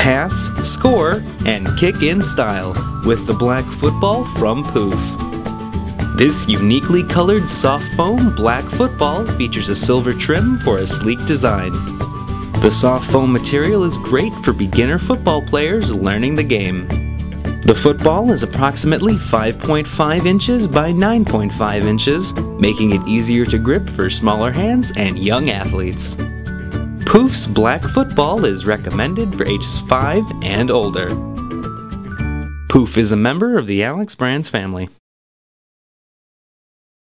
pass, score, and kick in style with the black football from Poof. This uniquely colored soft foam black football features a silver trim for a sleek design. The soft foam material is great for beginner football players learning the game. The football is approximately 5.5 inches by 9.5 inches, making it easier to grip for smaller hands and young athletes. Poof's black football is recommended for ages 5 and older. Poof is a member of the Alex Brands family.